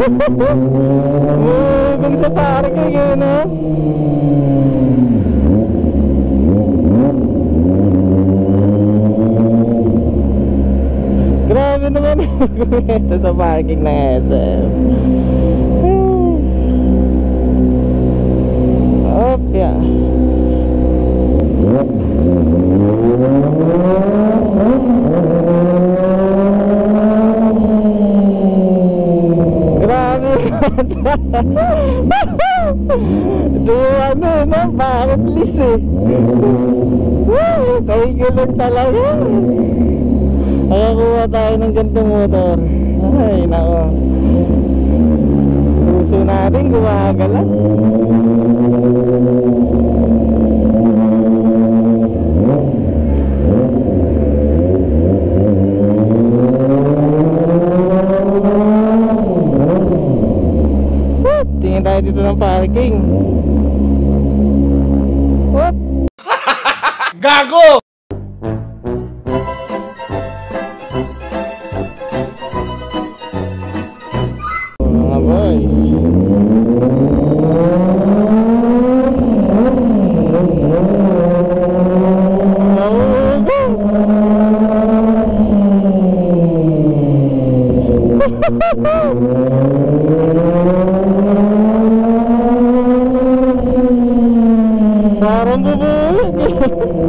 Kung sa parking yun, ha? Grabe naman ito sa parking ng SM. Opya. Grabe. Ito yung ano, no? Bucket list eh. Thank you lang talaga. Nakakuha tayo ng gantong motor. Ay, nako. Puso natin gumagala. Tingin tayo dito ng parking. What? Gago! Mga boys, parang bubulit.